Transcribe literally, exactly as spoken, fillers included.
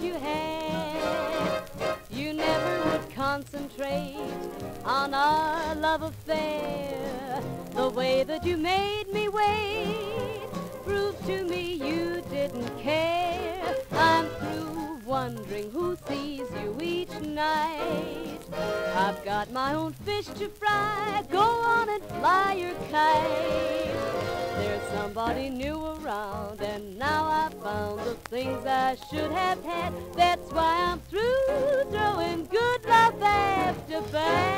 you had. You never would concentrate on our love affair. The way that you made me wait proved to me you didn't care. I'm through wondering who sees you each night. I've got my own fish to fry. Go on and fly your kite. There's somebody new around, and now I've found the things I should have had. That's why I'm through throwing good love after bad.